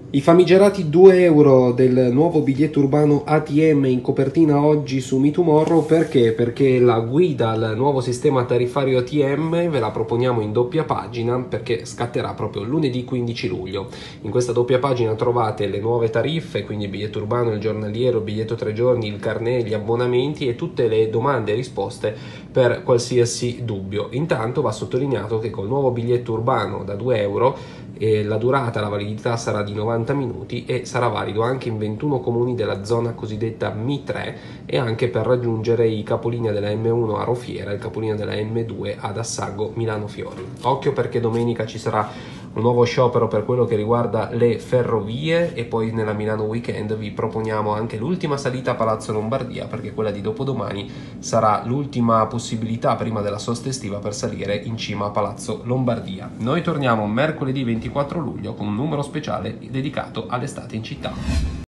I famigerati 2 euro del nuovo biglietto urbano ATM in copertina oggi su Me Tomorrow. Perché? Perché la guida al nuovo sistema tariffario ATM ve la proponiamo in doppia pagina, perché scatterà proprio lunedì 15 luglio. In questa doppia pagina trovate le nuove tariffe, quindi il biglietto urbano, il giornaliero, il biglietto 3 giorni, il carnet, gli abbonamenti e tutte le domande e risposte per qualsiasi dubbio. Intanto va sottolineato che col nuovo biglietto urbano da 2 euro la durata, la validità sarà di 90 minuti e sarà valido anche in 21 comuni della zona cosiddetta Mi3 e anche per raggiungere i capolinea della M1 a Rofiera e il capolinea della M2 ad Assago Milano Fiori. Occhio, perché domenica ci sarà un nuovo sciopero per quello che riguarda le ferrovie, e poi nella Milano Weekend vi proponiamo anche l'ultima salita a Palazzo Lombardia, perché quella di dopodomani sarà l'ultima possibilità prima della sosta estiva per salire in cima a Palazzo Lombardia. Noi torniamo mercoledì 24 luglio con un numero speciale dedicato all'estate in città.